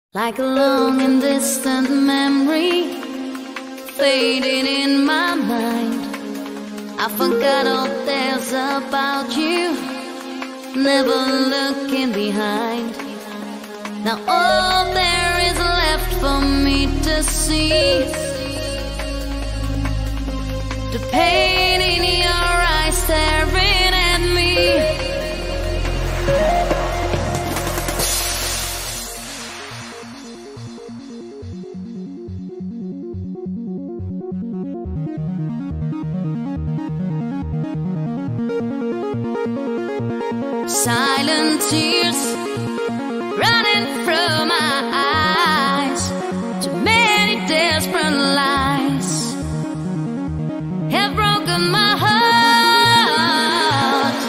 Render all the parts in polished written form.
Like a long and distant memory fading in my mind. I forgot all there's about you, never looking behind. Now all there is left for me to see, the pain in your eyes staring at me. Silent tears running from my eyes. Too many desperate lies have broken my heart.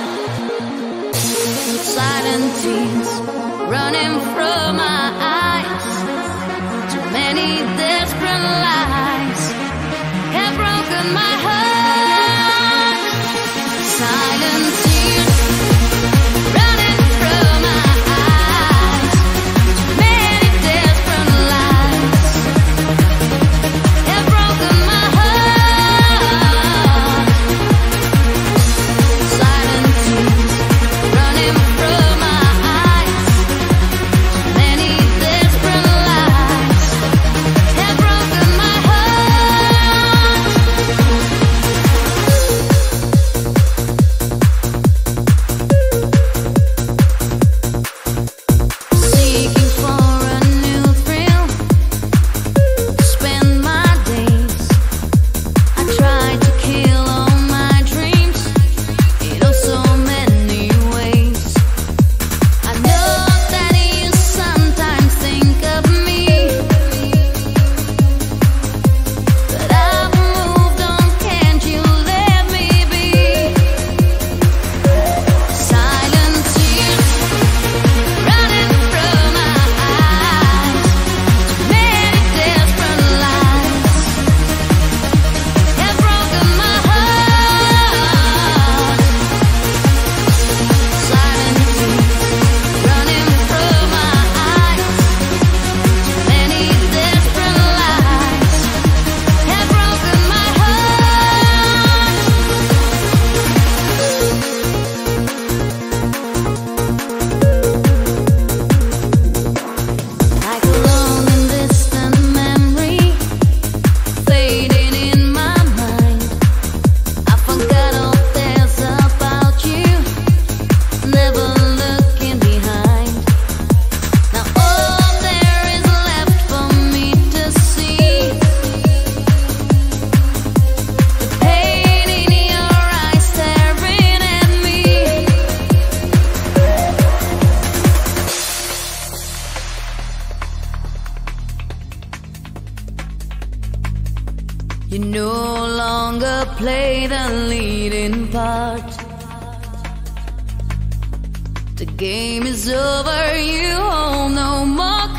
Silent tears running from my eyes. Too many desperate lies have broken my heart. Silent tears running from my eyes. Too many desperate lies have broken my heart. Silent tears running from my eyes. Too many desperate lies have broken my heart. Seeking for a new thrill to spend my days. I tried to kill all my dreams in oh so many ways. I know that you sometimes think of me, but I've moved on, can't you let me be? Silent tears running from my eyes. Too many desperate lies have broken my heart. Silent tears running from my eyes. Too many desperate lies have broken my heart. Like a long and distant memory fading in my mind. I forgot all there's about you, never looking behind. Now all there is left for me to see, the pain in your eyes staring at me. You no longer play the leading part. The game is over, you hold no more